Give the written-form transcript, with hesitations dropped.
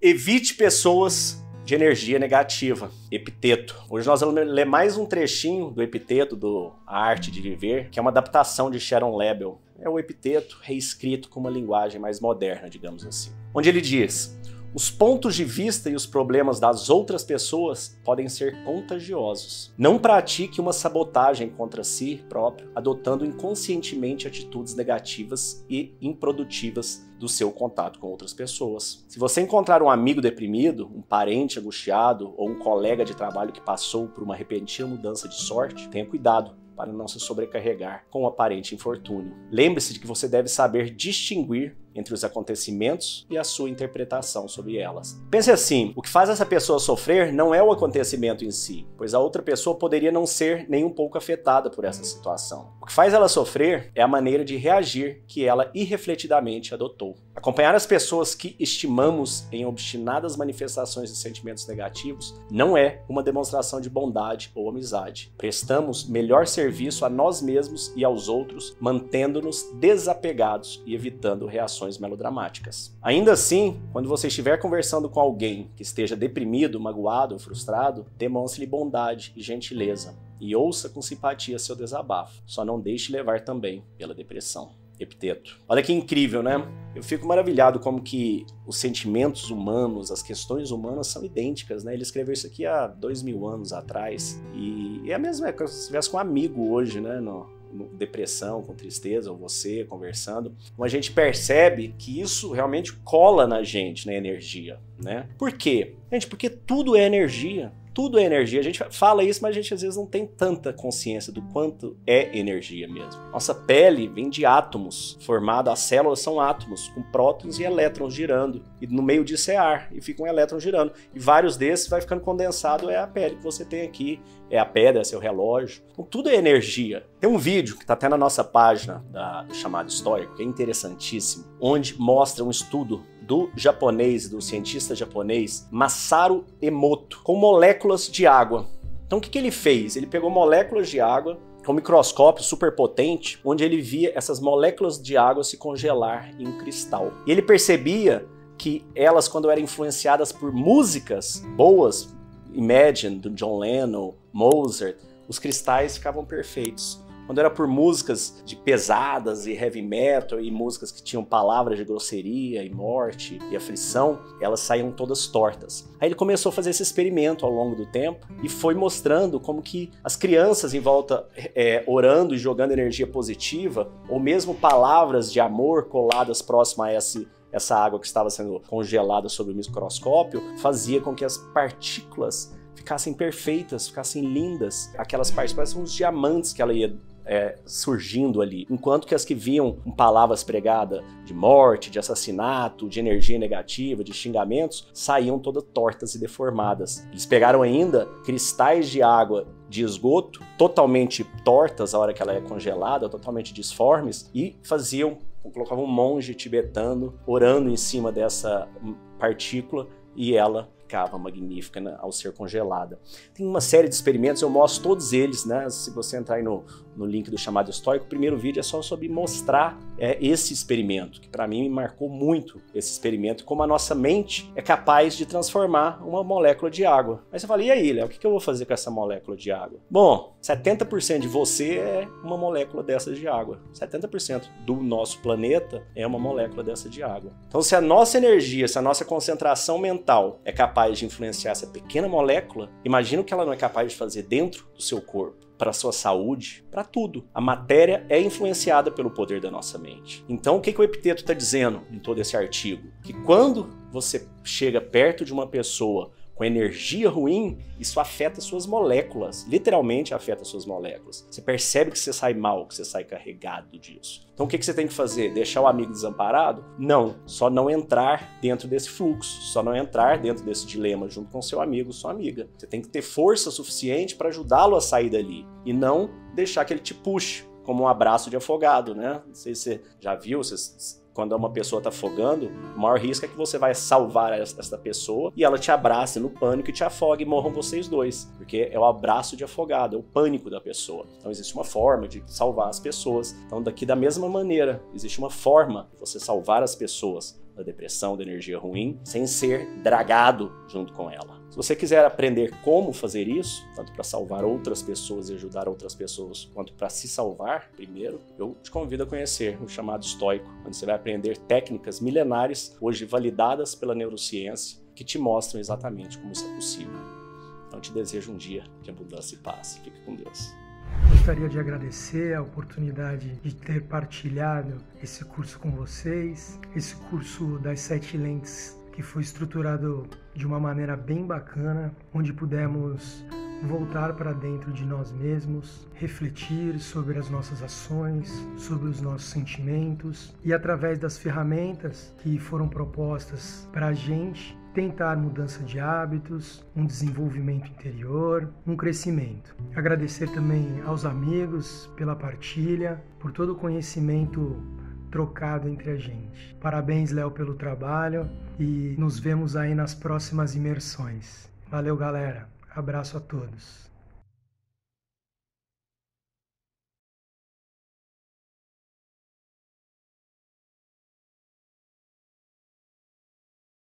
Evite pessoas de energia negativa. Epiteto. Hoje nós vamos ler mais um trechinho do Epiteto, do A Arte de Viver, que é uma adaptação de Sharon Lebel. É o Epiteto reescrito com uma linguagem mais moderna, digamos assim. Onde ele diz: os pontos de vista e os problemas das outras pessoas podem ser contagiosos. Não pratique uma sabotagem contra si próprio, adotando inconscientemente atitudes negativas e improdutivas do seu contato com outras pessoas. Se você encontrar um amigo deprimido, um parente angustiado ou um colega de trabalho que passou por uma repentina mudança de sorte, tenha cuidado para não se sobrecarregar com o aparente infortúnio. Lembre-se de que você deve saber distinguir entre os acontecimentos e a sua interpretação sobre elas. Pense assim, o que faz essa pessoa sofrer não é o acontecimento em si, pois a outra pessoa poderia não ser nem um pouco afetada por essa situação. O que faz ela sofrer é a maneira de reagir que ela irrefletidamente adotou. Acompanhar as pessoas que estimamos em obstinadas manifestações de sentimentos negativos não é uma demonstração de bondade ou amizade. Prestamos melhor serviço a nós mesmos e aos outros, mantendo-nos desapegados e evitando reações melodramáticas. Ainda assim, quando você estiver conversando com alguém que esteja deprimido, magoado ou frustrado, demonstre-lhe bondade e gentileza e ouça com simpatia seu desabafo. Só não deixe levar também pela depressão. Epiteto. Olha que incrível, né? Eu fico maravilhado como que os sentimentos humanos, as questões humanas são idênticas, né? Ele escreveu isso aqui há 2000 anos atrás e é a mesma coisa se você estivesse com um amigo hoje, né? Depressão, com tristeza, ou você conversando, a gente percebe que isso realmente cola na gente, na energia, né? Por quê? Gente, porque tudo é energia. Tudo é energia. A gente fala isso, mas a gente às vezes não tem tanta consciência do quanto é energia mesmo. Nossa pele vem de átomos, as células são átomos, com prótons e elétrons girando. E no meio disso é ar, e fica um elétron girando. E vários desses vai ficando condensado, é a pele que você tem aqui, é a pedra, é seu relógio. Então tudo é energia. Tem um vídeo que está até na nossa página do Chamado Histórico, que é interessantíssimo, onde mostra um estudo do japonês, do cientista japonês Masaru Emoto, com moléculas de água. Então o que ele fez? Ele pegou moléculas de água com um microscópio super potente, onde ele via essas moléculas de água se congelar em um cristal. E ele percebia que elas, quando eram influenciadas por músicas boas, Imagine, do John Lennon, Mozart, os cristais ficavam perfeitos. Quando era por músicas de pesadas e heavy metal e músicas que tinham palavras de grosseria e morte e aflição, elas saíam todas tortas. Aí ele começou a fazer esse experimento ao longo do tempo e foi mostrando como que as crianças em volta orando e jogando energia positiva, ou mesmo palavras de amor coladas próximas a essa água que estava sendo congelada sob o microscópio, fazia com que as partículas ficassem perfeitas, ficassem lindas. Aquelas partículas parecem uns diamantes que ela ia surgindo ali, enquanto que as que vinham com palavras pregadas de morte, de assassinato, de energia negativa, de xingamentos, saíam todas tortas e deformadas. Eles pegaram ainda cristais de água de esgoto, totalmente tortas a hora que ela é congelada, totalmente disformes, e colocavam um monge tibetano orando em cima dessa partícula e ela ficava magnífica, né, ao ser congelada. Tem uma série de experimentos, eu mostro todos eles, né? Se você entrar aí no link do Chamado Histórico, o primeiro vídeo é só sobre mostrar esse experimento, que para mim me marcou muito esse experimento, como a nossa mente é capaz de transformar uma molécula de água. Aí você fala, e aí, Léo, o que eu vou fazer com essa molécula de água? Bom, 70% de você é uma molécula dessa de água. 70% do nosso planeta é uma molécula dessa de água. Então, se a nossa energia, se a nossa concentração mental é capaz de influenciar essa pequena molécula, imagina o que ela não é capaz de fazer dentro do seu corpo, para a sua saúde, para tudo. A matéria é influenciada pelo poder da nossa mente. Então, o que o Epiteto está dizendo em todo esse artigo? Que quando você chega perto de uma pessoa com energia ruim, isso afeta suas moléculas, literalmente afeta suas moléculas. Você percebe que você sai mal, que você sai carregado disso. Então o que você tem que fazer? Deixar o amigo desamparado? Não, só não entrar dentro desse fluxo, só não entrar dentro desse dilema junto com seu amigo, sua amiga. Você tem que ter força suficiente para ajudá-lo a sair dali e não deixar que ele te puxe, como um abraço de afogado, né? Não sei se você já viu, quando uma pessoa está afogando, o maior risco é que você vai salvar essa pessoa e ela te abrace no pânico e te afogue e morram vocês dois, porque é o abraço de afogado, é o pânico da pessoa. Então existe uma forma de salvar as pessoas. Então daqui da mesma maneira, existe uma forma de você salvar as pessoas da depressão, da energia ruim, sem ser dragado junto com ela. Se você quiser aprender como fazer isso, tanto para salvar outras pessoas e ajudar outras pessoas, quanto para se salvar primeiro, eu te convido a conhecer o chamado estoico, onde você vai aprender técnicas milenares, hoje validadas pela neurociência, que te mostram exatamente como isso é possível. Então te desejo um dia de abundância e paz. Fique com Deus. Gostaria de agradecer a oportunidade de ter partilhado esse curso com vocês, esse curso das 7 lentes que foi estruturado de uma maneira bem bacana, onde pudemos voltar para dentro de nós mesmos, refletir sobre as nossas ações, sobre os nossos sentimentos e através das ferramentas que foram propostas para a gente tentar mudança de hábitos, um desenvolvimento interior, um crescimento. Agradecer também aos amigos pela partilha, por todo o conhecimento trocado entre a gente. Parabéns, Léo, pelo trabalho e nos vemos aí nas próximas imersões. Valeu, galera. Abraço a todos.